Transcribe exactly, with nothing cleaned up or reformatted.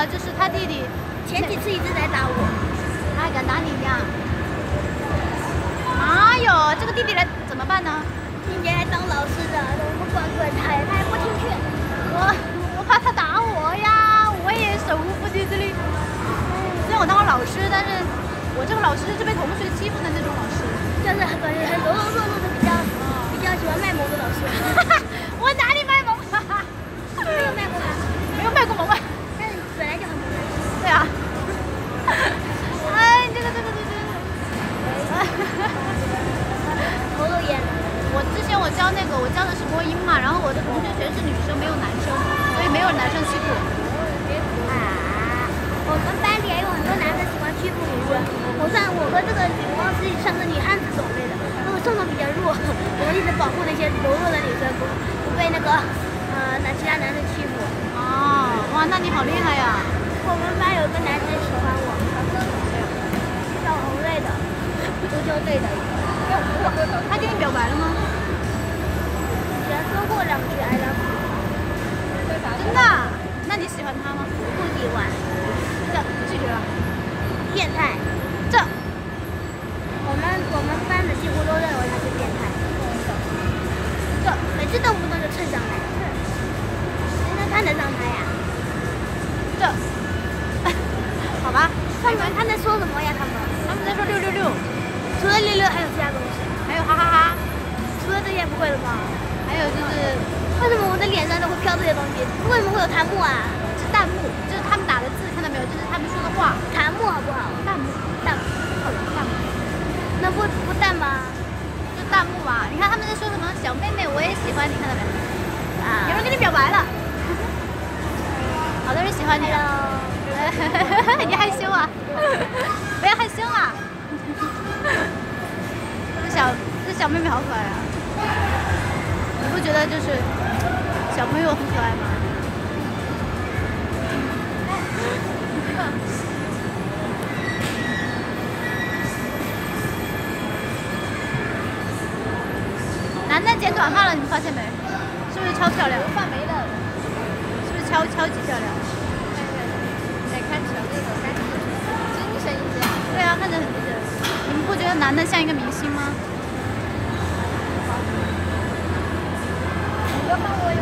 了，就是他弟弟前几次一直在打我， 他还敢打你呀？哎呦，这个弟弟来怎么办呢？ 今年还当老师的，我们管管他呀，他还不听劝。 我我怕他打我呀，我也手无缚鸡之力。虽然我当了老师，但是我这个老师是被同学欺负的那种老师， 就是很很柔柔弱弱的，比较比较喜欢卖萌的老师。 我哪里卖萌？ 没有卖过吗？ 没有卖过萌啊。 但是本来就很萌。 对啊。哎，这个这个这个。 头都淹了。 我之前我教那个，我教的是播音嘛，然后我的同学全是女生，没有男生，所以没有男生欺负我。 啊，我们班里还有很多男生喜欢欺负女生。我上我和这个女光是像是女汉子种类的，因为宋总比较弱，我们一直保护那些柔弱的女生，不不被那个呃男其他男生欺负。 哦，哇，那你好厉害呀！ 我们班有一个男生喜欢我，小红类的，足球队的。 他跟你表白了吗？ 以前说过两句 I love you。 真的？那你喜欢他吗？ 不喜欢。 这拒绝了。 变态。 这。 我们我们班的几乎都认为他是变态。 这每次动不动就蹭上来。人家看得上他呀。 这。好吧。 他们他在说什么呀？他们？ 他们在说六六六。 除了六六还有其他东西， 还有哈哈哈。 除了这些不会了吗？ 还有就是， 为什么我的脸上都会飘这些东西？为什么会有弹幕啊？ 是弹幕，就是他们打的字，看到没有？就是他们说的话。 弹幕好不好？ 弹幕，弹幕，弹幕。 那不不弹吗？ 就弹幕嘛。你看他们在说什么？小妹妹，我也喜欢你，看到没？ 啊， 有人跟你表白了。好多人喜欢你了。 你害羞啊？不要害羞啊！这小这小妹妹好可爱啊！你不觉得就是小朋友很可爱吗？楠楠剪短发了，你们发现没？是不是超漂亮？头发没了，是不是超超级漂亮？ 哎，看起来这个感觉精神一点。 对啊，看着很精神。你们不觉得楠楠像一个明星吗？ 你就看我有。